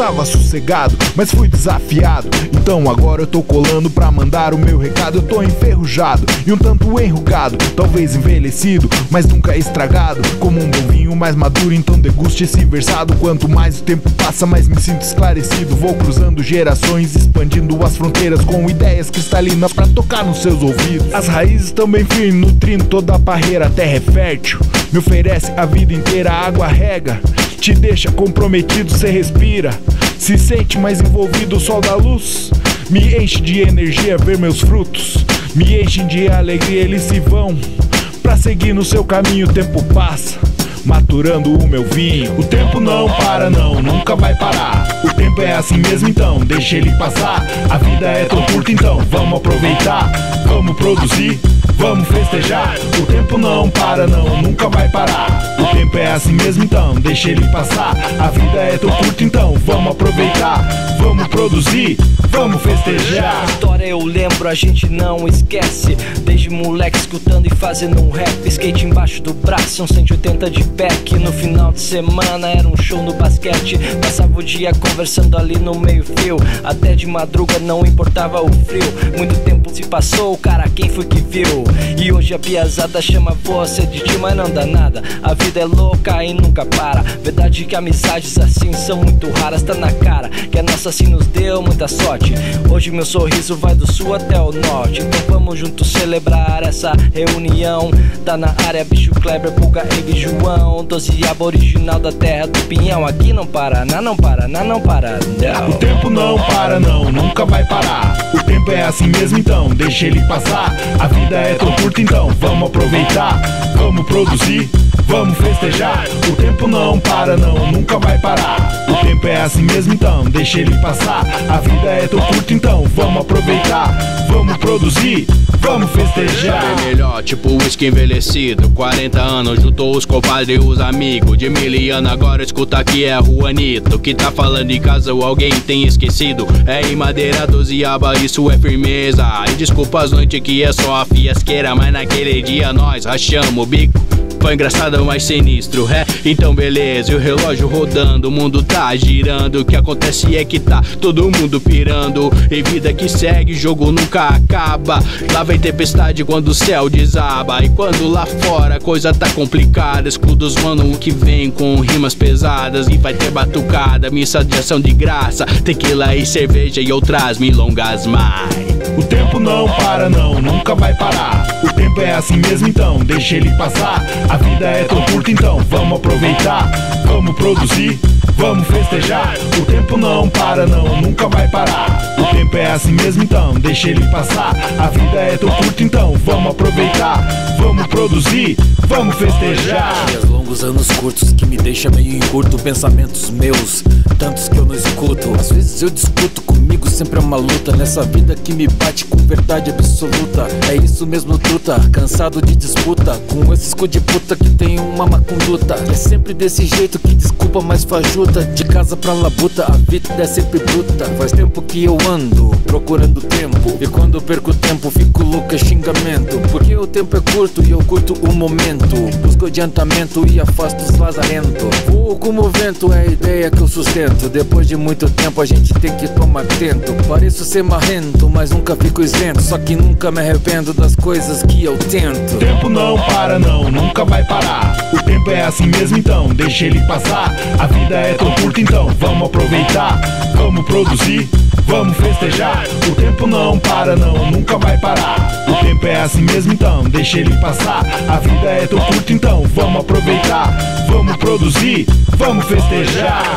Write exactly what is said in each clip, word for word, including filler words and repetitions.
tava sossegado, mas fui desafiado. Então agora eu tô colando pra mandar o meu recado. Eu tô enferrujado e um tanto enrugado, talvez envelhecido, mas nunca estragado. Como um bom vinho mais maduro, então deguste esse versado. Quanto mais o tempo passa, mais me sinto esclarecido. Vou cruzando gerações, expandindo as fronteiras com ideias cristalinas pra tocar nos seus ouvidos. As raízes também firmes, nutrindo toda a parreira. A terra é fértil, me oferece a vida inteira. A água rega, te deixa comprometido, cê respira, se sente mais envolvido. O sol da luz me enche de energia, ver meus frutos me enchem de alegria. Eles se vão pra seguir no seu caminho. O tempo passa, maturando o meu vinho. O tempo não para não, nunca vai parar. O tempo é assim mesmo, então deixa ele passar. A vida é tão curta, então vamos aproveitar. Vamos produzir, vamos festejar. O tempo não para não, nunca vai parar. O tempo é assim mesmo, então deixa ele passar. A vida é tão curta, então vamos aproveitar. Vamos produzir, vamos festejar. A história eu lembro, a gente não esquece. Desde moleque escutando e fazendo um rap. Skate embaixo do braço, um cento e oitenta de back. No final de semana era um show no basquete. Passava o dia conversando ali no meio fio. Até de madruga não importava o frio. Muito tempo se passou, cara, quem foi que viu? E hoje a piazada chama você de tio, mas não dá nada. A vida é louca e nunca para. Verdade que amizades assim são muito raras. Tá na cara que a nossa assim nos deu muita sorte. Hoje meu sorriso vai do sul até o norte. Então vamos juntos celebrar essa reunião. Tá na área bicho Kleber, Pulga e João. Doze aboriginal da terra do Pinhão. Aqui não para, não, não para, não, não para não. O tempo não para não, nunca vai parar. O tempo é assim mesmo, então deixa ele passar. A vida é tão curta, então vamos aproveitar. Vamos produzir, vamos festejar. O tempo não para não, nunca vai parar. O tempo é assim mesmo, então deixa ele passar. A vida é tão curta, então vamos aproveitar. Vamos produzir, vamos festejar. É melhor, tipo whisky envelhecido. Quarenta anos, juntou os compadres e os amigos. De miliano agora escuta que é Juanito que tá falando em casa ou alguém tem esquecido. É em madeira, doze aba, isso é firmeza. E desculpa as noites que é só a fiasqueira, mas naquele dia nós rachamos o bico. Foi engraçado, mas sinistro, é? Então beleza, e o relógio rodando, o mundo tá girando. O que acontece é que tá todo mundo pirando. E vida que segue, jogo nunca acaba. Lá vem tempestade quando o céu desaba. E quando lá fora a coisa tá complicada, escudos mano que vem com rimas pesadas. E vai ter batucada, missa de ação de graça, tequila e cerveja e outras milongas mais. O tempo não para não, nunca vai parar. O tempo é assim mesmo, então deixa ele passar. A vida é tão curta, então vamos aproveitar. Vamos produzir, vamos festejar. O tempo não para não, nunca vai parar. O tempo é assim mesmo, então deixa ele passar. A vida é tão curta, então vamos aproveitar. Vamos produzir, vamos festejar. Dias longos, anos curtos que me deixa meio encurto. Pensamentos meus, tantos que eu não escuto. Às vezes eu discuto comigo, sempre é uma luta. Nessa vida que me bate com verdade absoluta. É isso mesmo, truta, cansado de disputa com esses cu de puta que tem uma má conduta. É sempre desse jeito que desculpa mais fajuta. De casa pra labuta, a vida é sempre bruta. Faz tempo que eu ando procurando tempo, e quando eu perco tempo fico louco, é xingamento. Porque o tempo é curto e eu curto o momento. Busco adiantamento e afasto os lazarentos. Vou como o vento, é a ideia que eu sustento. Depois de muito tempo a gente tem que tomar tento. Pareço ser marrento, mas nunca fico isento. Só que nunca me arrependo das coisas que eu tento. O tempo não para não, nunca vai parar. O tempo é assim mesmo, então deixa ele passar. A vida é tão curta, então vamos aproveitar. Vamos produzir, vamos festejar. O tempo não para não, nunca vai parar. O tempo é assim mesmo, então deixa ele passar. A vida é tão curta, então vamos aproveitar. Vamos produzir, vamos festejar.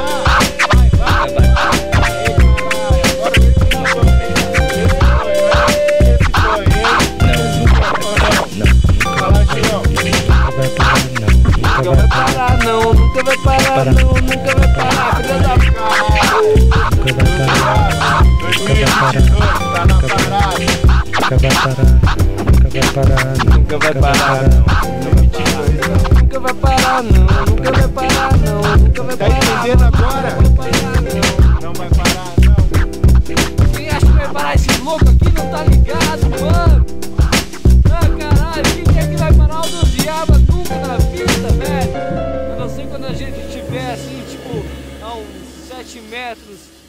Nunca vai parar não, nunca vai parar não, nunca vai parar, filha da p***. Nunca vai parar, nunca vai parar, nunca vai parar, nunca vai parar, Nunca vai parar não, nunca vai parar não, nunca vai parar não, nunca vai parar. Tá entendendo agora? Não vai parar não. Quem acha que vai parar esse louco aqui não tá ligado, mano. Ah, caralho, quem é que vai parar o do diabo nunca na vida, velho? Eu não sei quando a gente tiver assim, tipo, a uns sete metros. anos.